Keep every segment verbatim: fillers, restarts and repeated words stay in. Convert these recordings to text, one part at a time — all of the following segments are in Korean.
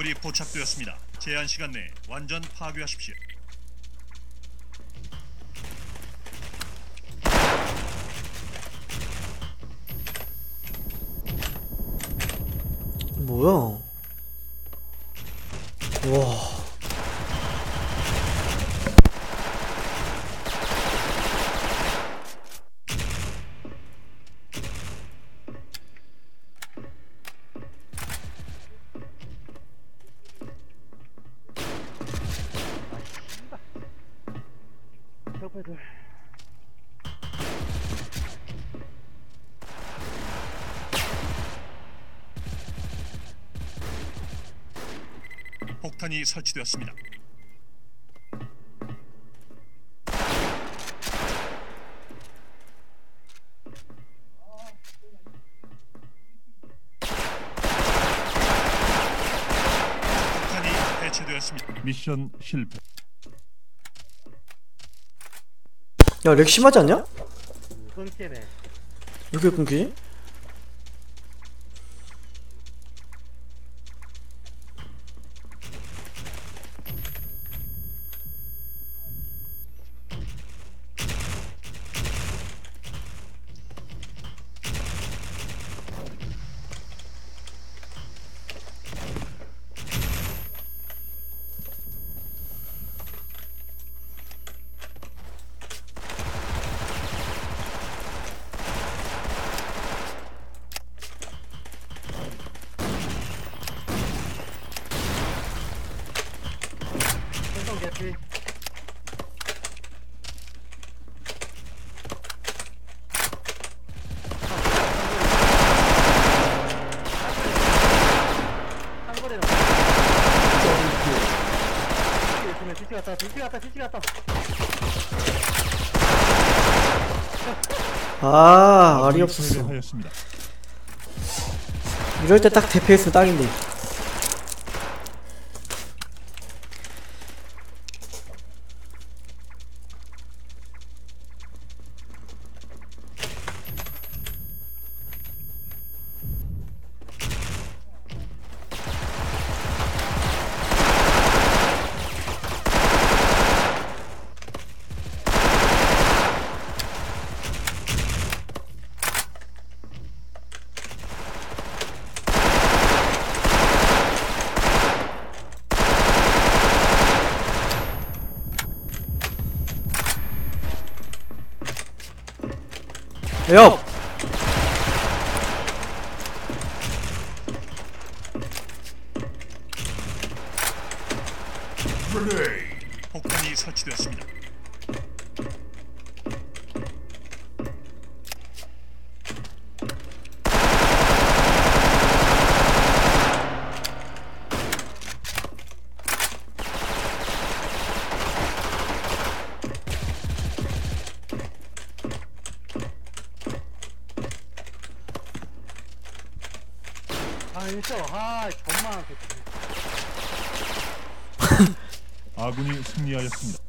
구조물이 포착되었습니다. 제한 시간 내에 완전 파괴하십시오. 뭐야? 와. 옆에들 폭탄이 설치되었습니다. 폭탄이 해체되었습니다. 미션 실패. 야, 렉 심하지 않냐? 끊기네. 왜 이렇게 끊기지? 생선 개피. 상거리로. 있으면 뒤치 갔다, 뒤치 갔다, 뒤치 갔다. 아, 알이 없었어. 하였습니다. 이럴 때 딱 대피했으면 딱인데. 옆! 폭탄이 설치되었습니다. 아, 일쇼. 아, 존만. 아군이 승리하였습니다.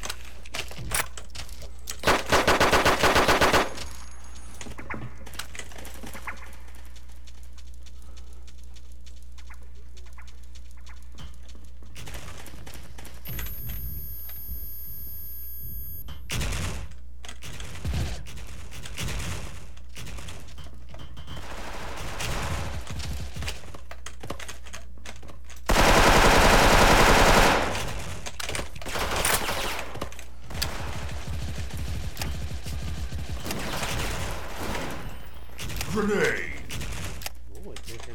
오, 이 새끼.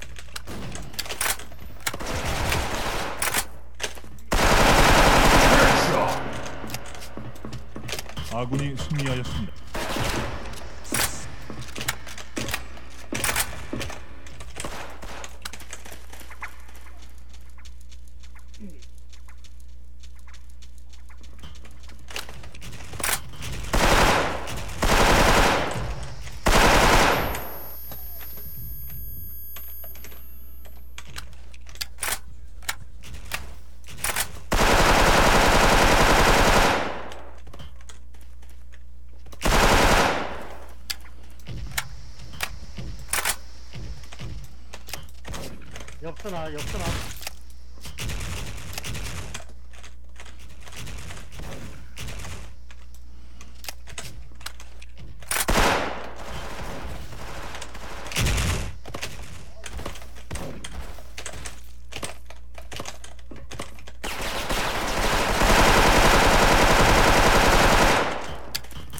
아군이 승리하였습니다. 옆서나, 옆서나.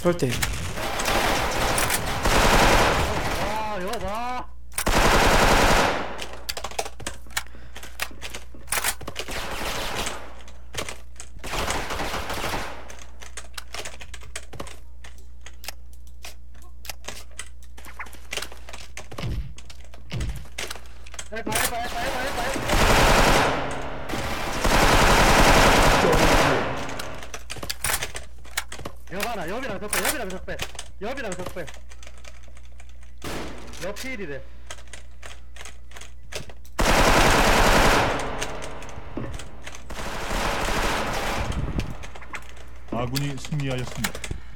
그럴 때 와 이거 봐. 해봐 해봐 해봐 해봐 해봐 해봐. 옆 하나 옆이랑 적배 옆이랑 적배 옆이랑 적배 옆 필이래. 아군이 승리하였습니다.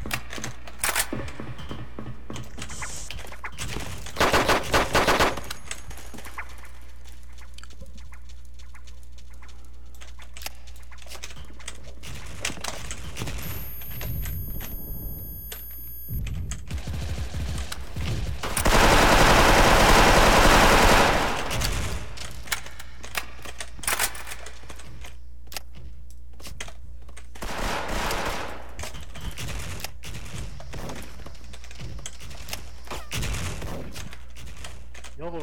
여보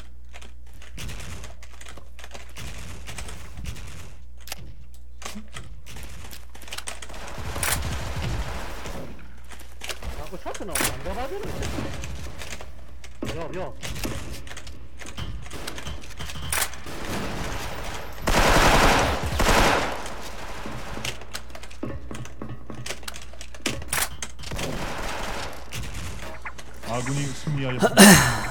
자꾸 셔츠 나오면 안 잡아주는 옆옆 아군이 승리하였습니다.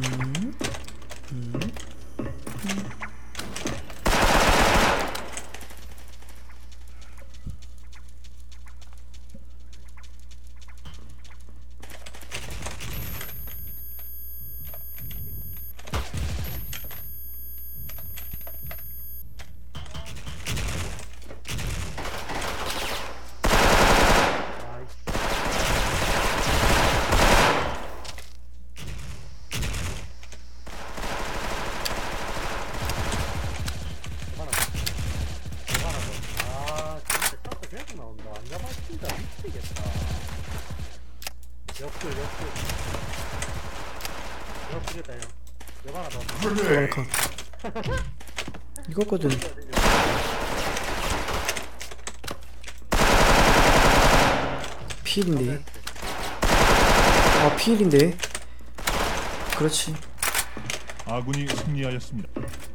아 진짜 셔츠 계속 나온다. 안 잡아준다. 미치겠다. 옆줄 옆줄 옆줄이다 형. 옆 하나 더. 도망가 이거거든. 필인데 아 필인데 그렇지. 아군이 승리하였습니다.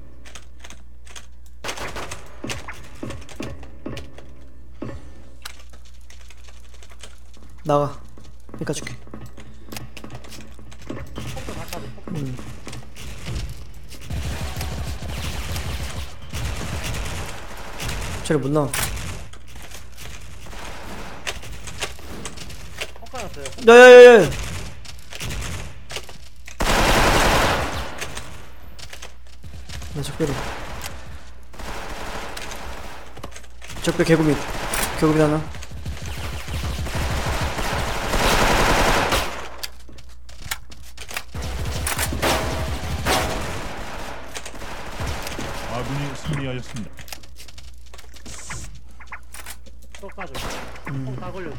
나가 깎아줄게. 폭도 다 까지. 폭도. 음. 저리 못 나와. 폭 까놨어요. 야야야야. 나 적배로. 적배 개구미 개구미 하나. 아군이 승리하였습니다. 또 까줘. 음. 폭다 걸려줘.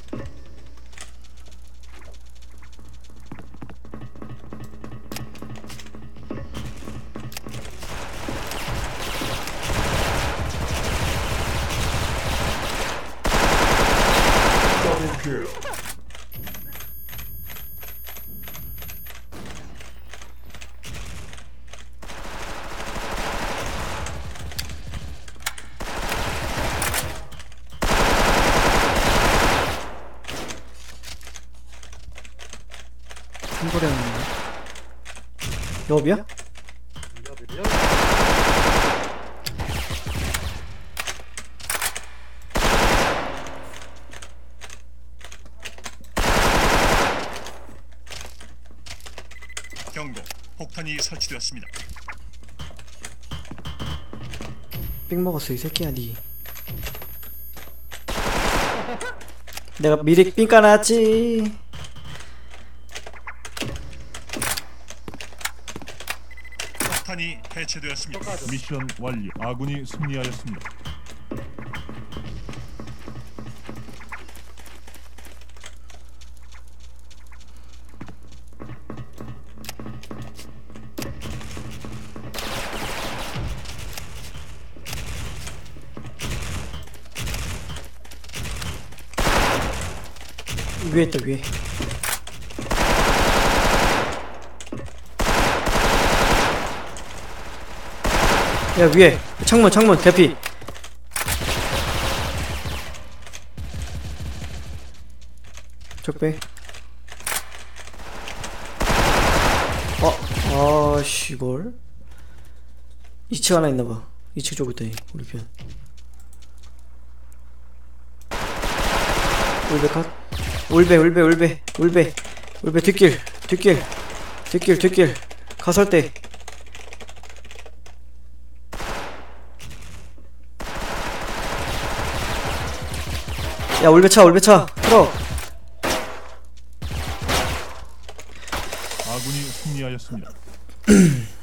한거리였는데 여비야? 여기 여기. 경고. 폭탄이 설치되었습니다. 삥 먹었어 이 새끼야 니. 내가 미리 삥 까놨지. 폭탄이 해체되었습니다. 또 까줘. 미션 완료. 아군이 승리하였습니다. 위에 있다 위에. 야 위에 창문 창문 대피. 적배. 어, 아씨 이걸 이 층 하나 있나봐. 이 층 쪽에 있다니 우리 편. 울베 컷. 울베 울베 울베 울베 울베 뒷길 뒷길 뒷길 뒷길 가설대. 야 울베차 울베차 트럭. 아군이 승리하였습니다.